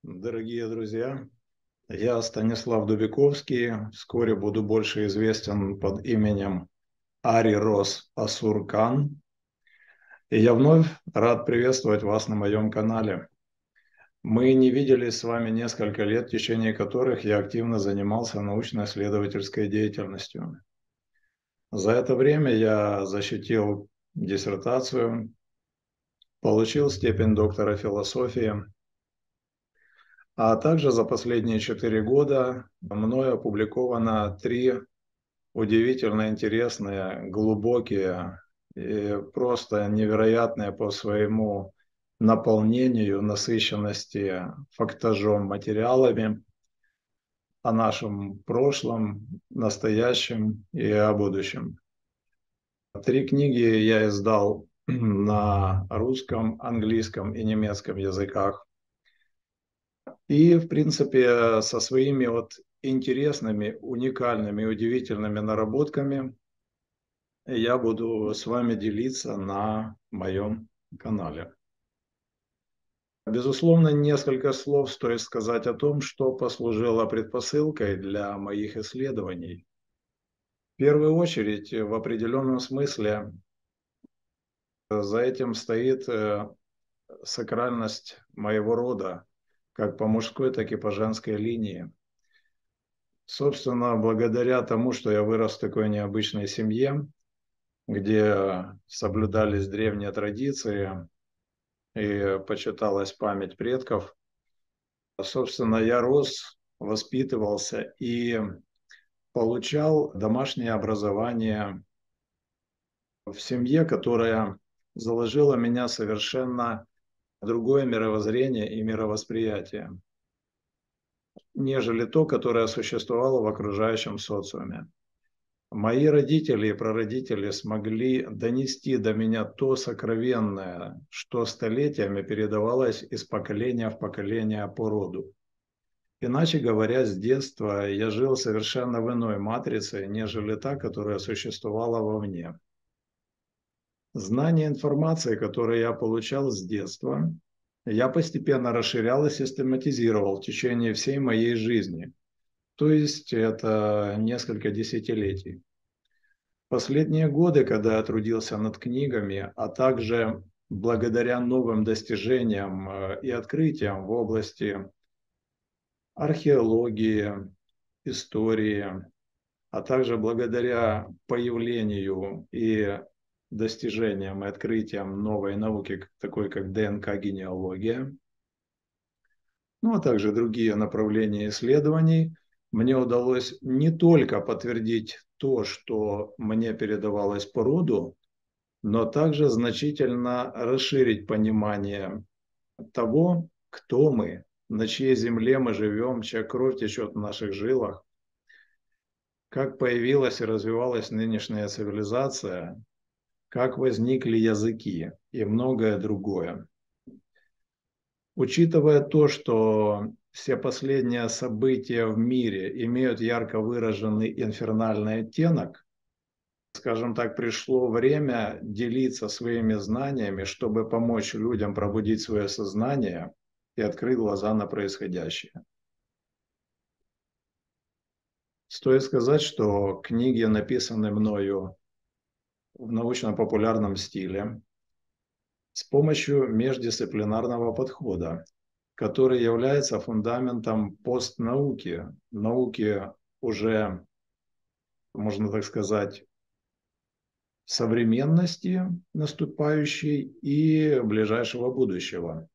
Дорогие друзья, я Станислав Дубиковский, вскоре буду больше известен под именем Ари Рос Асуркан, и я вновь рад приветствовать вас на моем канале. Мы не виделись с вами несколько лет, в течение которых я активно занимался научно-исследовательской деятельностью. За это время я защитил диссертацию, получил степень доктора философии, а также за последние 4 года мною опубликовано 3 удивительно интересные, глубокие и просто невероятные по своему наполнению, насыщенности, фактажом материалами о нашем прошлом, настоящем и о будущем. 3 книги я издал на русском, английском и немецком языках. И, в принципе, со своими интересными, уникальными, удивительными наработками я буду с вами делиться на моем канале. Безусловно, несколько слов стоит сказать о том, что послужило предпосылкой для моих исследований. В первую очередь, в определенном смысле, за этим стоит сакральность моего рода, как по мужской, так и по женской линии. Собственно, благодаря тому, что я вырос в такой необычной семье, где соблюдались древние традиции и почиталась память предков, собственно, я рос, воспитывался и получал домашнее образование в семье, которая заложила в меня совершенно другое мировоззрение и мировосприятие, нежели то, которое существовало в окружающем социуме. Мои родители и прародители смогли донести до меня то сокровенное, что столетиями передавалось из поколения в поколение по роду. Иначе говоря, с детства я жил совершенно в иной матрице, нежели та, которая существовала во мне. Знания информации, которые я получал с детства, я постепенно расширял и систематизировал в течение всей моей жизни. То есть это несколько десятилетий. Последние годы, когда я трудился над книгами, а также благодаря новым достижениям и открытиям в области археологии, истории, а также благодаря появлению и достижениям и открытиям новой науки, такой как ДНК-генеалогия, ну а также другие направления исследований, мне удалось не только подтвердить то, что мне передавалось по роду, но также значительно расширить понимание того, кто мы, на чьей земле мы живем, чья кровь течет в наших жилах, как появилась и развивалась нынешняя цивилизация, как возникли языки и многое другое. Учитывая то, что все последние события в мире имеют ярко выраженный инфернальный оттенок, скажем так, пришло время делиться своими знаниями, чтобы помочь людям пробудить свое сознание и открыть глаза на происходящее. Стоит сказать, что книги написаны мною в научно-популярном стиле с помощью междисциплинарного подхода, который является фундаментом постнауки, науки уже, можно так сказать, современности наступающей и ближайшего будущего.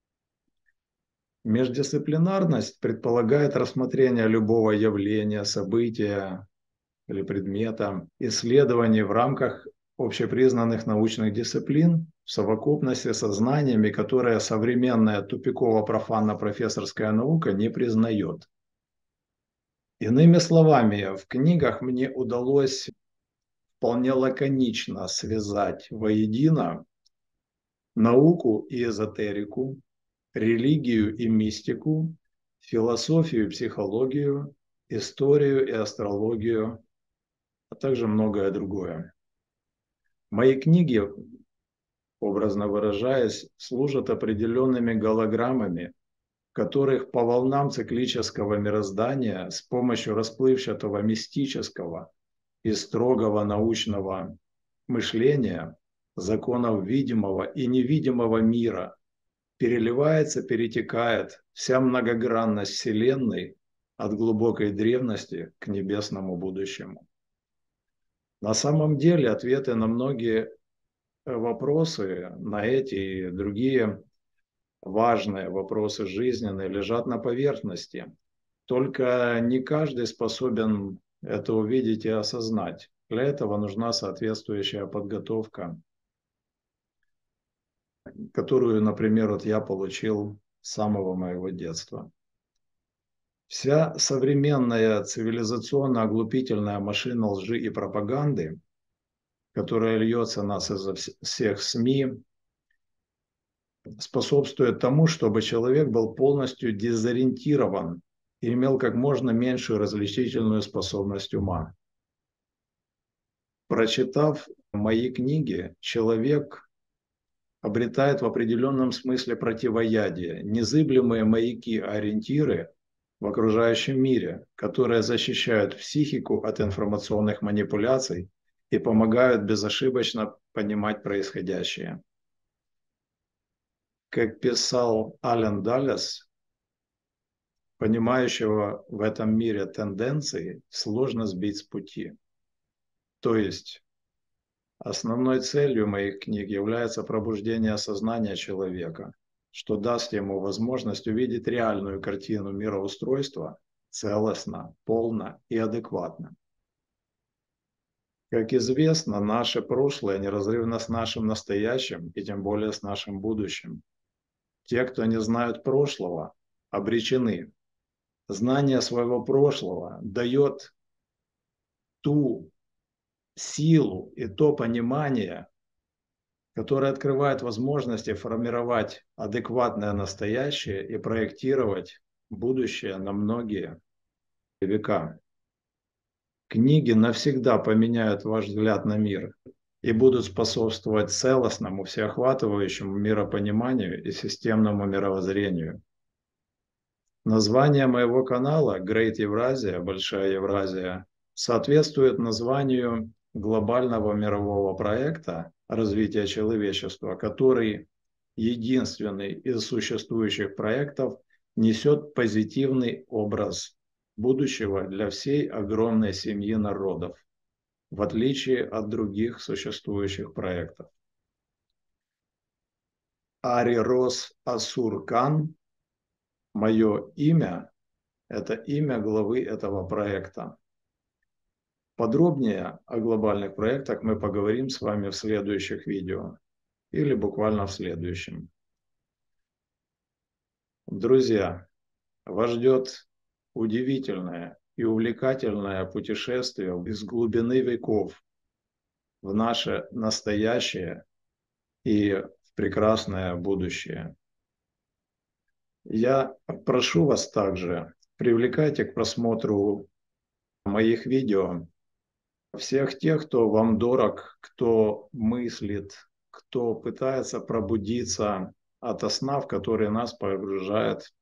Междисциплинарность предполагает рассмотрение любого явления, события или предмета, исследований в рамках общепризнанных научных дисциплин в совокупности со знаниями, которые современная тупиково-профанно-профессорская наука не признает. Иными словами, в книгах мне удалось вполне лаконично связать воедино науку и эзотерику, религию и мистику, философию и психологию, историю и астрологию, а также многое другое. Мои книги, образно выражаясь, служат определенными голограммами, в которых по волнам циклического мироздания с помощью расплывчатого мистического и строгого научного мышления, законов видимого и невидимого мира переливается, перетекает вся многогранность Вселенной от глубокой древности к небесному будущему. На самом деле ответы на многие вопросы, на эти и другие важные вопросы жизненные лежат на поверхности. Только не каждый способен это увидеть и осознать. Для этого нужна соответствующая подготовка, которую, например, вот я получил с самого моего детства. Вся современная цивилизационно-оглупительная машина лжи и пропаганды, которая льется нас изо всех СМИ, способствует тому, чтобы человек был полностью дезориентирован и имел как можно меньшую различительную способность ума. Прочитав мои книги, человек обретает в определенном смысле противоядие, незыблемые маяки-ориентиры в окружающем мире, которые защищают психику от информационных манипуляций и помогают безошибочно понимать происходящее. Как писал Ален Даллес, понимающего в этом мире тенденции сложно сбить с пути. То есть основной целью моих книг является пробуждение сознания человека, что даст ему возможность увидеть реальную картину мироустройства целостно, полно и адекватно. Как известно, наше прошлое неразрывно с нашим настоящим и тем более с нашим будущим. Те, кто не знают прошлого, обречены. Знание своего прошлого дает ту силу и то понимание, которое открывает возможности формировать адекватное настоящее и проектировать будущее на многие века. Книги навсегда поменяют ваш взгляд на мир и будут способствовать целостному, всеохватывающему миропониманию и системному мировоззрению. Название моего канала Great Евразия, Большая Евразия, соответствует названию глобального мирового проекта развития человечества, который единственный из существующих проектов несет позитивный образ будущего для всей огромной семьи народов, в отличие от других существующих проектов. Арирос Асуркан, мое имя, это имя главы этого проекта. Подробнее о глобальных проектах мы поговорим с вами в следующих видео или буквально в следующем. Друзья, вас ждет удивительное и увлекательное путешествие из глубины веков в наше настоящее и в прекрасное будущее. Я прошу вас также, привлекайте к просмотру моих видео всех тех, кто вам дорог, кто мыслит, кто пытается пробудиться ото сна, в который нас погружает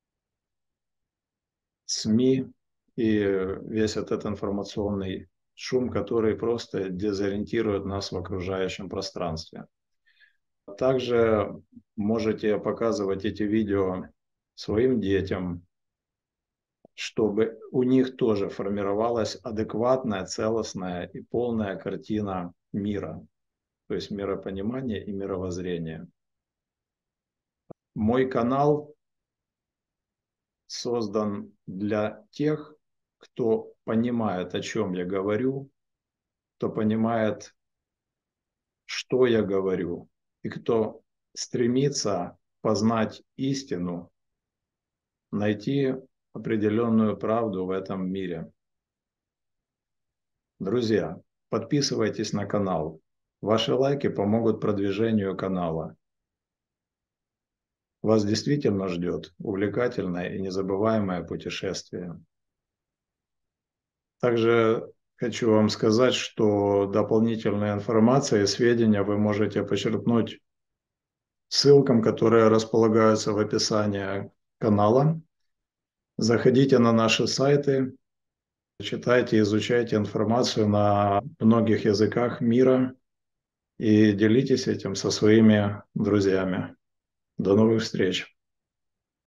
СМИ и весь этот информационный шум, который просто дезориентирует нас в окружающем пространстве. Также можете показывать эти видео своим детям, чтобы у них тоже формировалась адекватная, целостная и полная картина мира, то есть миропонимание и мировоззрение. Мой канал создан для тех, кто понимает, о чем я говорю, кто понимает, что я говорю, и кто стремится познать истину, найти определенную правду в этом мире. Друзья, подписывайтесь на канал. Ваши лайки помогут продвижению канала. Вас действительно ждет увлекательное и незабываемое путешествие. Также хочу вам сказать, что дополнительная информация и сведения вы можете почерпнуть ссылкам, которые располагаются в описании канала. Заходите на наши сайты, читайте, изучайте информацию на многих языках мира и делитесь этим со своими друзьями. До новых встреч!